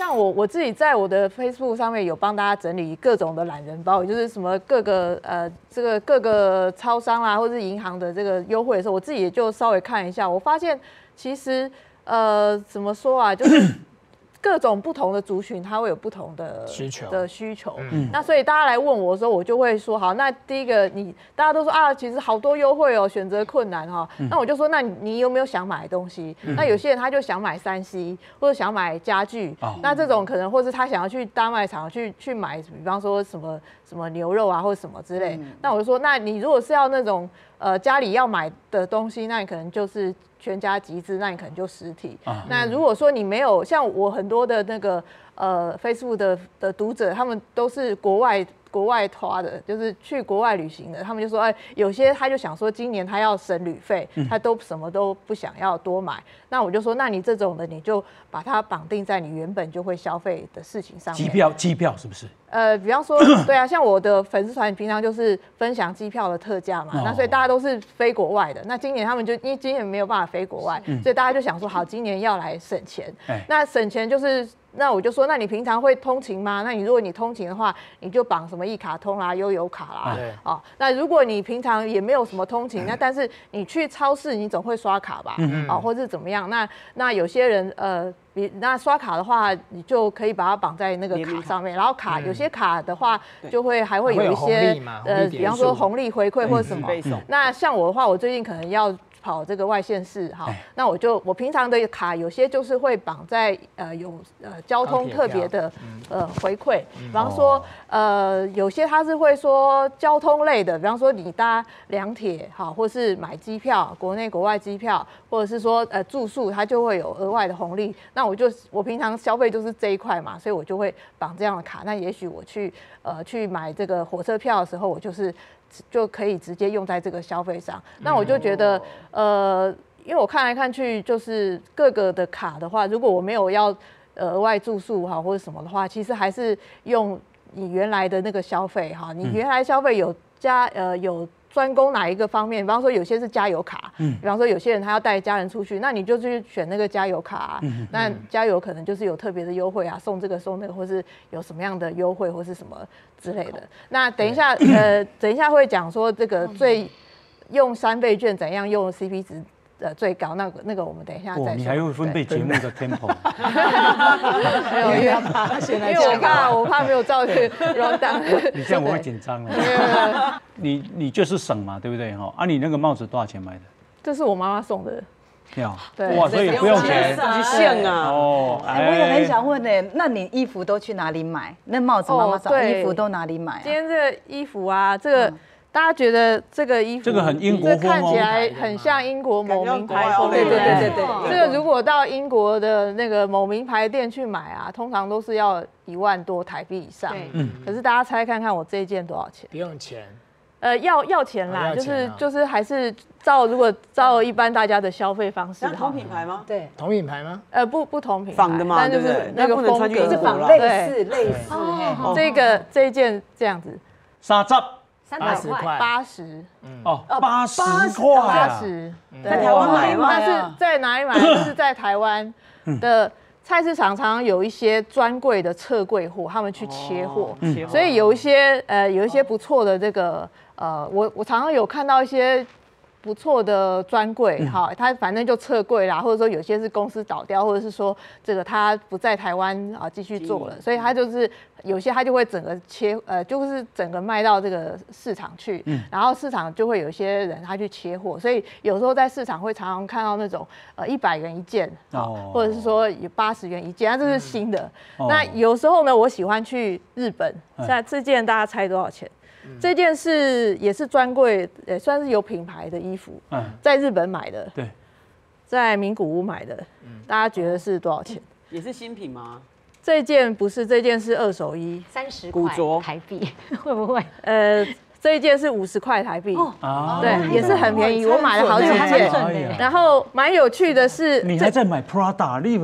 像我自己在我的 Facebook 上面有帮大家整理各种的懒人包，也就是什么各个超商啦，或是银行的这个优惠的时候，我自己也就稍微看一下，我发现其实怎么说啊，就是各种不同的族群，它会有不同的需求。那所以大家来问我的时候，我就会说，好，那第一个大家都说啊，其实好多优惠哦，选择困难哈。那我就说，那你有没有想买的东西？那有些人他就想买3C，或者想买家具。那这种可能，或是他想要去大卖场去买，比方说什么牛肉啊，或者什么之类。那我就说，那你如果是要那种家里要买的东西，那你可能就是全家集资，那你可能就实体。那如果说你没有像我很多的那个Facebook 的读者，他们都是国外拖的，就是去国外旅行的，他们就说，哎，有些他就想说今年他要省旅费，他都什么都不想要多买。那我就说，那你这种的你就把它绑定在你原本就会消费的事情上面。 机票是不是？ 比方说，对啊，像我的粉丝团平常就是分享机票的特价嘛，那所以大家都是飞国外的。那今年他们就因为今年没有办法飞国外，所以大家就想说，好，今年要来省钱。那省钱就是。那我就说，那你平常会通勤吗？那如果你通勤的话，你就绑什么一卡通啦、悠游卡啦。哦，那如果你平常也没有什么通勤，那但是你去超市，你总会刷卡吧？或是怎么样？那有些人那刷卡的话，你就可以把它绑在那个卡上面，然后有些卡的话，还会有一些比方说红利回馈或者什么。那像我的话，我最近可能要跑这个外县市哈，那我平常的卡有些就是会绑在有交通特别的回馈，比方说有些他是会说交通类的，比方说你搭两铁好，或是买机票，国内国外机票，或者是说住宿，它就会有额外的红利。那我平常消费就是这一块嘛，所以我就会绑这样的卡。那也许我去买这个火车票的时候，我就可以直接用在这个消费上。那我就觉得，因为我看来看去，就是各个的卡的话，如果我没有要额外住宿哈或者什么的话，其实还是用你原来的那个消费哈。你原来消费有专攻哪一个方面？比方说有些是加油卡，比方说有些人他要带家人出去，那你就去选那个加油卡那加油可能就是有特别的优惠啊，送这个送那个，或是有什么样的优惠或是什么之类的。那等一下等一下会讲说这个用3倍券怎样用 CP 值最高，那个我们等一下再说。 你还会分配节目的 tempo？ 没有，因为我怕没有照这个 round down。 你这样我会紧张了。你就是省嘛，对不对哈？你那个帽子多少钱买的？ 这是我妈妈送的。 对，哇，所以不用钱， 现啊。 哦，我也很想问呢，那你衣服都去哪里买？那帽子妈妈送衣服都哪里买？ 今天这个衣服啊，这个。大家觉得这个衣服， 这个很英国风哦， 看起来很像英国某名牌风。 对。 这个如果到英国的那个某名牌店去买啊，通常都是要1万多台币以上。可是大家猜看看我这一件多少钱？ 不用钱。 要钱啦，就是还是如果照一般大家的消费方式。 同品牌吗？对。 同品牌吗？ 不同品牌。 仿的嘛， 但就是那个风格是仿类似。 这一件这样子。 沙汁。 300块 ，80。 80块 ，80。 在台湾买吗？ 但是在哪里买？就是在台湾的菜市场，常常有一些专柜的侧柜货，他们去切货，所以有一些不错的这个我常常有看到一些。不错的专柜，哈，它反正就撤柜啦，或者说有些是公司倒掉，或者是说这个它不在台湾啊继续做了，所以它就是有些它就会整个就是整个卖到这个市场去，然后市场就会有一些人他去切货，所以有时候在市场会常常看到那种100元一件，或者是说有80元一件，这是新的。那有时候呢，我喜欢去日本，像这件大家猜多少钱？这件也是专柜，算是有品牌的衣服，在日本买的，对，在名古屋买的，大家觉得是多少钱？ 也是新品吗？ 这件不是，这件是二手衣 ，30块台币，会不会这一件是50块台币，对，也是很便宜，我买了好几件。然后蛮有趣的是， 你还在买 Prada， 你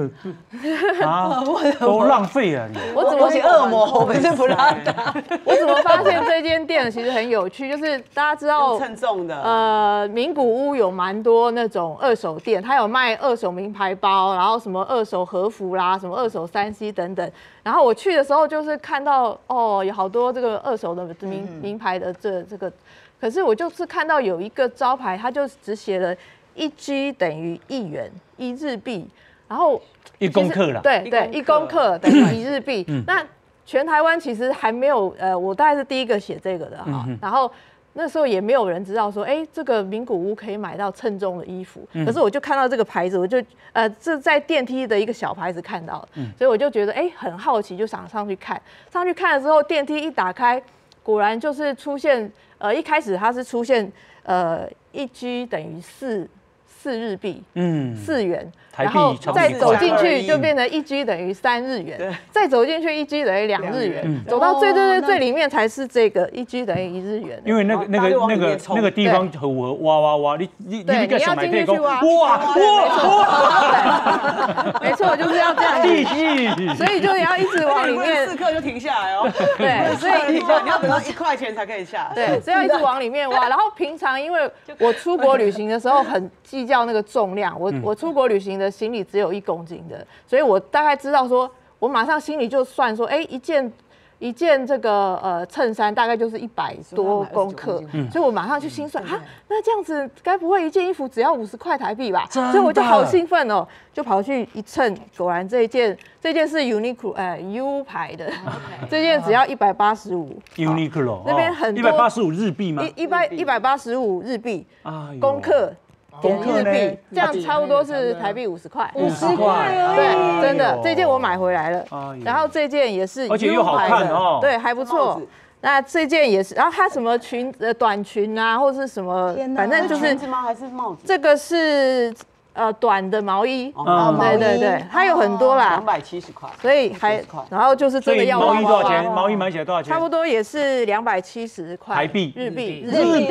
都浪费了你。 我是恶魔，我不是 Prada。 我怎么发现这间店其实很有趣？就是大家知道， 称重的， 名古屋有蛮多那种二手店，它有卖二手名牌包，然后什么二手和服啦，什么二手3C 等等。然后我去的时候就是看到有好多这个二手的名牌的这个，可是我就是看到有一个招牌，它就只写了1G 等于1元1日币，然后 1公克啦， 对，1公克等于1日币。那全台湾其实还没有我大概是第一个写这个的哈，然后。那时候也没有人知道说，这个名古屋可以买到称重的衣服。可是我就看到这个牌子，我就这在电梯的一个小牌子看到，所以我就觉得很好奇，就想上去看。上去看了之后，电梯一打开，果然就是出现一开始它是出现1G 等于4日币，4元。然后再走进去就变成1G 等于3日元，再走进去1G 等于2日元，走到最里面才是这个1G 等于1日元。 因为那个地方很哇，你要进去挖，没错，就是要这样子，所以就要一直往里面 ，4克就停下来哦。 对，所以你要等到1块钱才可以下。 对，所以要一直往里面挖。然后平常因为我出国旅行的时候很计较那个重量，我出国旅行的行李只有1公斤的，所以我大概知道说，我马上心里就算说，一件这个衬衫大概就是100多公克，所以我马上就心算那这样子该不会一件衣服只要50块台币吧？所以我就好兴奋哦，就跑去一称，果然这件是 Uniqlo U 牌的，这件只要185。 Uniqlo 那边很多 185日币吗 ？185日币公克。日币，这样差不多是台币50块 ，50块哦。 对，真的，这件我买回来了，然后这件也是， 而且又好看哦， 对，还不错。那这件也是，然后它什么短裙啊，或是什么，反正就是裙子吗？还是帽子？ 这个是短的毛衣，对，它有很多啦 ，270块， 所以然后就是这个要毛衣多少钱？毛衣买起来多少钱？ 差不多也是270块台币， 日币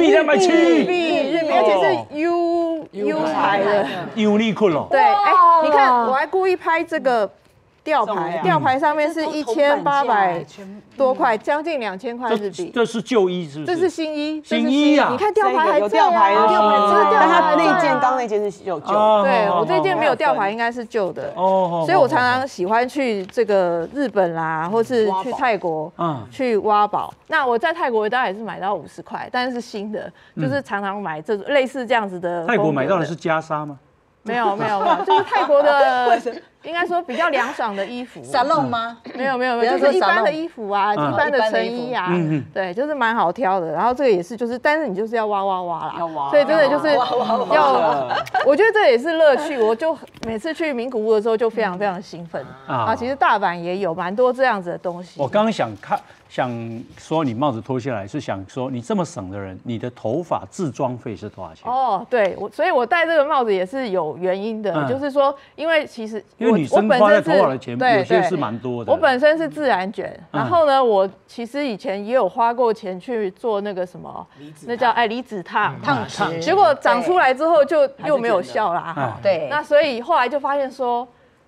270， 而且是 U 牌的 Uniqlo。 对，你看，我还故意拍这个吊牌上面是1800多块，将近2000块日币。 这是旧衣是不是？ 这是新衣， 新衣啊！ 你看吊牌还有吊牌的，但它那件刚那件是旧的。 对，我这件没有吊牌，应该是旧的。所以我常常喜欢去这个日本啦，或是去泰国，去挖宝。那我在泰国当然也是买到50块，但是新的，就是常常买这种类似这样子的。 泰国买到的是袈裟吗？ 没有，就是泰国的，应该说比较凉爽的衣服。 沙龙吗？ 没有，就是一般的衣服啊，一般的成衣啊，对，就是蛮好挑的。然后这个也是，但是你就是要挖啦，所以真的就是要，我觉得这也是乐趣。我就每次去名古屋的时候就非常非常兴奋啊。其实大阪也有蛮多这样子的东西。 我刚刚想说你帽子脱下来，是想说你这么省的人，你的头发自装费是多少钱？ 对，所以我戴这个帽子也是有原因的，就是说，因为其实因为女生花在头发的钱有些是蛮多的。 我本身是自然卷，然后呢，我其实以前也有花过钱去做那个什么，那叫离子烫，结果长出来之后就又没有效啦。对，那所以后来就发现说，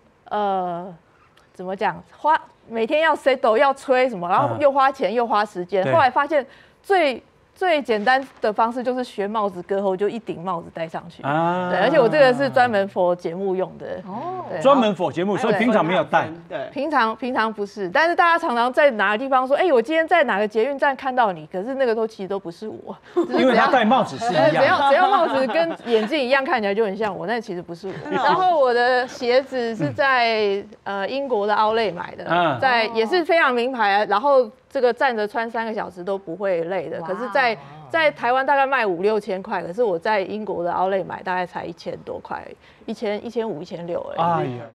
怎么讲，每天要 settle 要吹什么，然后又花钱又花时间。后来发现最简单的方式就是学帽子歌后，就一顶帽子戴上去。对，而且我这个是专门 for 节目用的。 专门 for 节目，所以平常没有戴。 对，平常不是，但是大家常常在哪个地方说，我今天在哪个捷运站看到你，可是那个其实都不是我， 因为他戴帽子是一样。 只要帽子跟眼镜一样，看起来就很像我，但其实不是我。然后我的鞋子是在英国的 Outlet 买的，也是非常名牌，然后这个站着穿3个小时都不会累的。可是在台湾大概卖5、6千块，可是我在英国的 Outlet 买大概才1000多块，1500、1600而已。